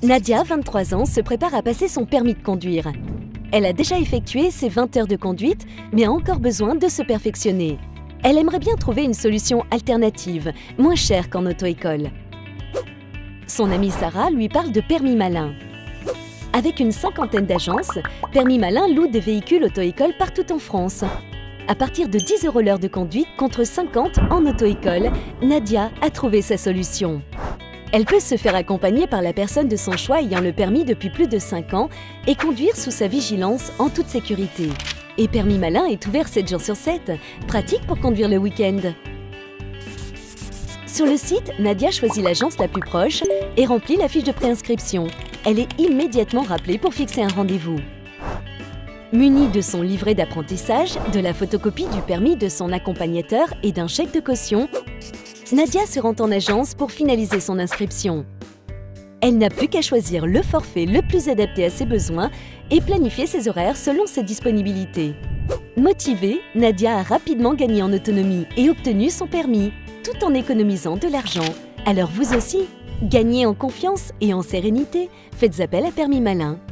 Nadia, 23 ans, se prépare à passer son permis de conduire. Elle a déjà effectué ses 20 heures de conduite, mais a encore besoin de se perfectionner. Elle aimerait bien trouver une solution alternative, moins chère qu'en auto-école. Son amie Sarah lui parle de Permis Malin. Avec une cinquantaine d'agences, Permis Malin loue des véhicules auto-école partout en France. À partir de 10 € l'heure de conduite contre 50 en auto-école, Nadia a trouvé sa solution. Elle peut se faire accompagner par la personne de son choix ayant le permis depuis plus de 5 ans et conduire sous sa vigilance en toute sécurité. Et Permis Malin est ouvert 7 jours sur 7, pratique pour conduire le week-end. Sur le site, Nadia choisit l'agence la plus proche et remplit la fiche de préinscription. Elle est immédiatement rappelée pour fixer un rendez-vous. Munie de son livret d'apprentissage, de la photocopie du permis de son accompagnateur et d'un chèque de caution, Nadia se rend en agence pour finaliser son inscription. Elle n'a plus qu'à choisir le forfait le plus adapté à ses besoins et planifier ses horaires selon ses disponibilités. Motivée, Nadia a rapidement gagné en autonomie et obtenu son permis, tout en économisant de l'argent. Alors vous aussi, gagnez en confiance et en sérénité, faites appel à Permis Malin.